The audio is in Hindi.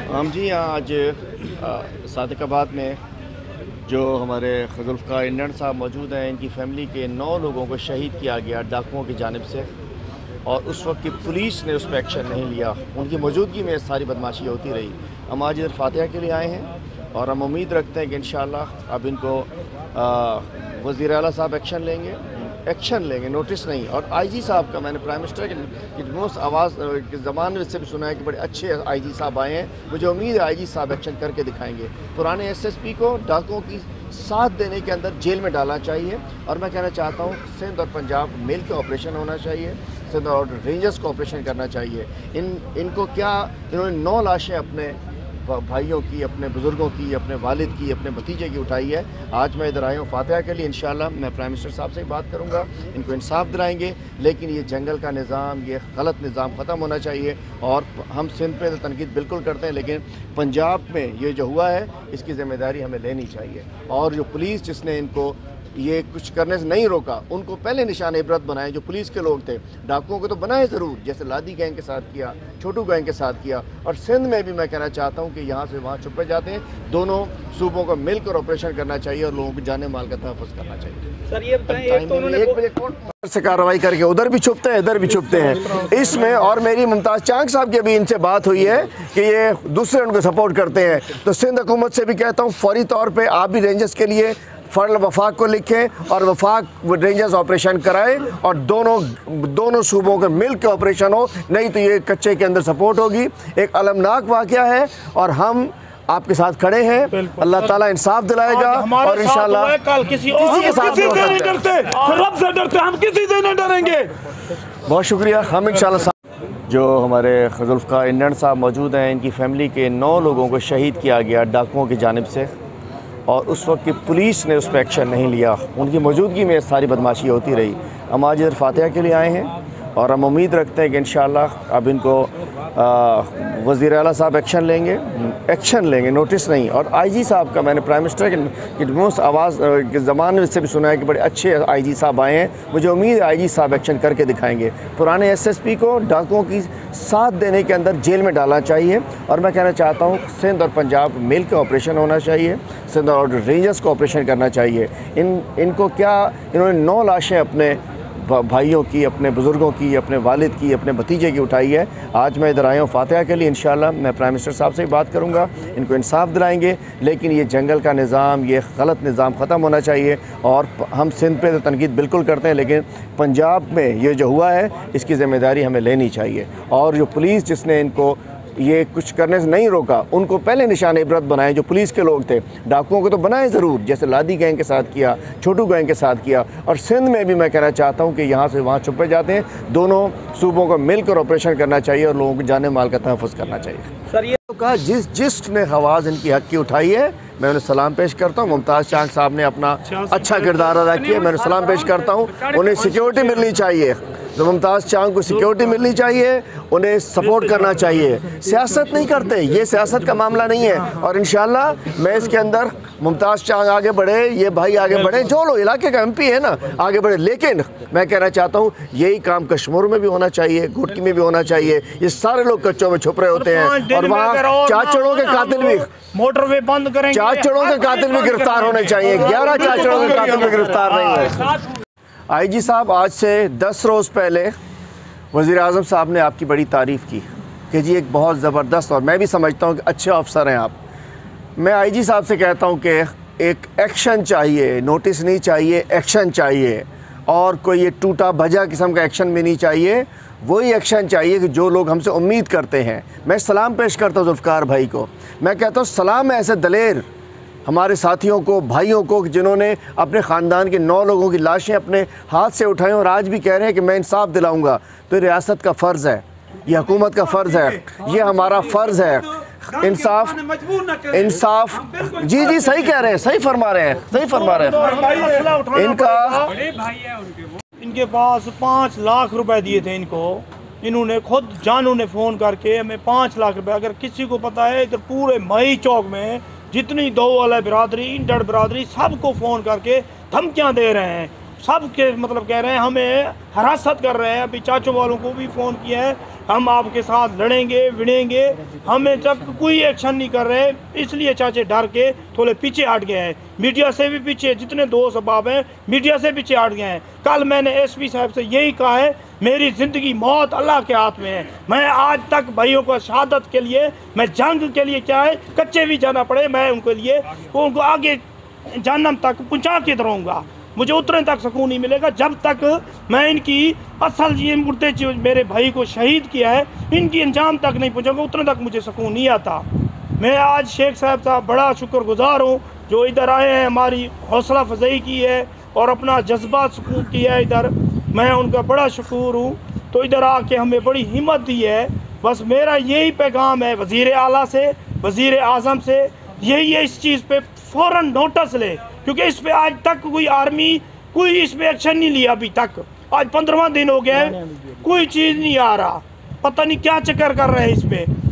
हम जी यहाँ आज सादिकाबाद में जो हमारे जुल्फ़िकार इंडियन साहब मौजूद हैं, इनकी फ़ैमिली के 9 लोगों को शहीद किया गया डाकुओं की जानिब से, और उस वक्त की पुलिस ने उस पर एक्शन नहीं लिया। उनकी मौजूदगी में सारी बदमाशी होती रही। हम आज इधर फातिहा के लिए आए हैं और हम उम्मीद रखते हैं कि इंशाअल्लाह अब इनको वज़ीर आला साहब एक्शन लेंगे, नोटिस नहीं। और आईजी साहब का मैंने प्राइम मिनिस्टर की मोस्ट आवाज़ के ज़माने से भी सुना है कि बड़े अच्छे आईजी साहब आए हैं। मुझे उम्मीद है आईजी साहब एक्शन करके दिखाएंगे। पुराने एसएसपी को डाकुओं की साथ देने के अंदर जेल में डालना चाहिए। और मैं कहना चाहता हूँ सिंध और पंजाब मिल के ऑपरेशन होना चाहिए, सिंध और रेंजर्स को ऑपरेशन करना चाहिए। इनको क्या, इन्होंने 9 लाशें अपने भाइयों की, अपने बुज़ुर्गों की, अपने वालिद की, अपने भतीजे की उठाई है। आज मैं इधर आया हूँ फातिहा के लिए। इंशाअल्लाह मैं प्राइम मिनिस्टर साहब से बात करूँगा, इनको इंसाफ दिलाएंगे। लेकिन ये जंगल का निज़ाम, ये गलत निज़ाम ख़त्म होना चाहिए। और हम सिंध पे तनकीद बिल्कुल करते हैं, लेकिन पंजाब में ये जो हुआ है इसकी ज़िम्मेदारी हमें लेनी चाहिए। और जो पुलिस जिसने इनको ये कुछ करने से नहीं रोका, उनको पहले निशान इबरत बनाए। जो पुलिस के लोग थे, डाकुओं को तो बनाए ज़रूर, जैसे लादी गैंग के साथ किया, छोटू गैंग के साथ किया। और सिंध में भी मैं कहना चाहता हूँ कि यहाँ से वहाँ छुपे जाते हैं। दोनों सूबों को मिलकर ऑपरेशन करना चाहिए और लोगों को जाने माल का तहफ़्फ़ुज़ करना चाहिए। सर ये बताएं, तो उन्होंने 1 बजे कोर्ट से कार्रवाई करके उधर भी छुपते हैं, इधर भी छुपते हैं इसमें। और मेरी मुमताज़ चांग साहब की अभी इनसे बात हुई है कि ये दूसरे उनको सपोर्ट करते हैं। तो सिंध हुकूमत से भी कहता हूँ फौरी तौर पर आप भी रेंजर्स के लिए फ़र्ल वफाक को लिखें और वफाक रेंजर्स ऑपरेशन कराएं और दोनों सूबों के मिल के ऑपरेशन हो, नहीं तो ये कच्चे के अंदर सपोर्ट होगी। एक अलमनाक वाक़या है और हम आपके साथ खड़े हैं। अल्लाह ताला इंसाफ दिलाएगा और इंशाअल्लाह कल किसी के साथ नहीं डरते, रब से डरते, हम किसी से नहीं डरेंगे। बहुत शुक्रिया। हम इंशाअल्लाह जो हमारे जुल्फ़िकार इंडियन साहब मौजूद हैं, इनकी फ़ैमिली के 9 लोगों को शहीद किया गया डाकुओं की जानिब से, और उस वक्त की पुलिस ने उस पर एक्शन नहीं लिया। उनकी मौजूदगी में सारी बदमाशी होती रही। हम आज इधर फातिहा के लिए आए हैं और हम उम्मीद रखते हैं कि इंशाअल्लाह अब इनको वज़ीर आला साहब एक्शन लेंगे, नोटिस नहीं। और आईजी साहब का मैंने प्राइम मिनिस्टर की मोस्ट आवाज़ के ज़माने से भी सुना है कि बड़े अच्छे आईजी साहब आए हैं। मुझे उम्मीद है आईजी साहब एक्शन करके दिखाएंगे। पुराने एसएसपी को डाकुओं की साथ देने के अंदर जेल में डालना चाहिए। और मैं कहना चाहता हूँ सिंध और पंजाब मिल के ऑपरेशन होना चाहिए, सिंध और रेंजर्स को ऑपरेशन करना चाहिए। इनको क्या, इन्होंने 9 लाशें अपने भाइयों की, अपने बुज़ुर्गों की, अपने वालिद की, अपने भतीजे की उठाई है। आज मैं इधर आया हूँ फातिहा के लिए। इंशाअल्लाह मैं प्राइम मिनिस्टर साहब से बात करूँगा, इनको इंसाफ दिलाएंगे। लेकिन ये जंगल का निज़ाम, ये गलत निज़ाम ख़त्म होना चाहिए। और हम सिंध पे तनकीद बिल्कुल करते हैं, लेकिन पंजाब में ये जो हुआ है इसकी ज़िम्मेदारी हमें लेनी चाहिए। और जो पुलिस जिसने इनको ये कुछ करने से नहीं रोका, उनको पहले निशान इबरत बनाए। जो पुलिस के लोग थे, डाकुओं को तो बनाए ज़रूर, जैसे लादी गैंग के साथ किया, छोटू गैंग के साथ किया। और सिंध में भी मैं कहना चाहता हूँ कि यहाँ से वहाँ छुपे जाते हैं। दोनों सूबों को मिलकर ऑपरेशन करना चाहिए और लोगों को जाने माल का तहफ़्फ़ुज़ करना चाहिए। सर ये तो कहा जिसने आवाज़ इनकी हक़ की उठाई है, मैं उन्हें सलाम पेश करता हूँ। मुमताज़ चांग साहब ने अपना अच्छा किरदार अदा किया, मैं उन्हें सलाम पेश करता हूँ। उन्हें सिक्योरिटी मिलनी चाहिए, तो मुमताज़ चांग को सिक्योरिटी मिलनी चाहिए, उन्हें सपोर्ट करना चाहिए। सियासत नहीं करते, ये सियासत का मामला नहीं है। और इंशाअल्लाह मैं इसके अंदर मुमताज़ चांग आगे बढ़े, ये भाई आगे बढ़े, जो लोग इलाके का MP है ना, आगे बढ़े। लेकिन मैं कहना चाहता हूँ यही काम कश्मीर में भी होना चाहिए, घुटकी में भी होना चाहिए। ये सारे लोग कच्चों में छुप रहे होते हैं और वहाँ चाचड़ों के कातिल भी, मोटरवे बंद करेंगे, चाचड़ों के कातिल भी गिरफ्तार होने चाहिए। 11 चाचड़ों के कातिल भी गिरफ्तार नहीं हुए। आईजी साहब, आज से 10 रोज़ पहले वज़ीर आज़म साहब ने आपकी बड़ी तारीफ़ की कि जी एक बहुत ज़बरदस्त, और मैं भी समझता हूँ कि अच्छे अफसर हैं आप। मैं आईजी साहब से कहता हूँ कि एक एक्शन चाहिए, नोटिस नहीं चाहिए, एक्शन चाहिए। और कोई ये टूटा भजा किस्म का एक्शन भी नहीं चाहिए, वही एक्शन चाहिए कि जो लोग हमसे उम्मीद करते हैं। मैं सलाम पेश करता हूँ जुल्फ़िकार भाई को। मैं कहता हूँ सलाम है ऐसे दलेर हमारे साथियों को, भाइयों को, जिन्होंने अपने ख़ानदान के 9 लोगों की लाशें अपने हाथ से उठाई और आज भी कह रहे हैं कि मैं इंसाफ दिलाऊंगा। तो ये रियासत का फ़र्ज़ है, ये हुकूमत का फ़र्ज़ है, ये हमारा फ़र्ज़ है। इंसाफ जी सही कह रहे हैं, सही फरमा रहे हैं, सही फरमा रहे हैं। इनके पास 5 लाख रुपए दिए थे इनको, इन्होंने खुद जानू ने फ़ोन करके हमें 5 लाख रुपए, अगर किसी को पता है इधर पूरे मई चौक में जितनी दो वाला बिरादरी, इंटर बिरादरी, सबको फ़ोन करके धमकियां दे रहे हैं। सब के मतलब कह रहे हैं हमें हरासत कर रहे हैं। अभी चाचों वालों को भी फ़ोन किया है हम आपके साथ लड़ेंगे विड़ेंगे। हमें तक कोई एक्शन नहीं कर रहे, इसलिए चाचे डर के थोड़े पीछे हट गए हैं। मीडिया से भी पीछे, जितने दोस्त अहबाब हैं मीडिया से पीछे हट गए हैं। कल मैंने एसपी साहब से यही कहा है, मेरी ज़िंदगी मौत अल्लाह के हाथ में है। मैं आज तक भाइयों को शहादत के लिए, मैं जंग के लिए क्या है कच्चे भी जाना पड़े, मैं उनके लिए उनको आगे जन्नम तक पहुँचा के रहूँगा। मुझे उतने तक सुकून नहीं मिलेगा जब तक मैं इनकी असल ये मुर्दे जो मेरे भाई को शहीद किया है इनकी अंजाम तक नहीं पहुँचाऊँगा, उतने तक मुझे सुकून नहीं आता। मैं आज शेख साहब बड़ा शुक्रगुजार हूँ जो इधर आए हैं, हमारी हौसला अफजाई की है और अपना जज्बा सुकून किया है इधर। मैं उनका बड़ा शुक्र हूँ। तो इधर आके हमें बड़ी हिम्मत दी है। बस मेरा यही पैगाम है वज़ीर आला से, वज़ीर आज़म से, यही है इस चीज़ पे फ़ौरन नोटिस ले, क्योंकि इस पे आज तक कोई आर्मी कोई इस पे एक्शन नहीं लिया अभी तक। आज 15वां दिन हो गया है, कोई चीज़ नहीं आ रहा, पता नहीं क्या चक्कर कर रहे हैं इस पे।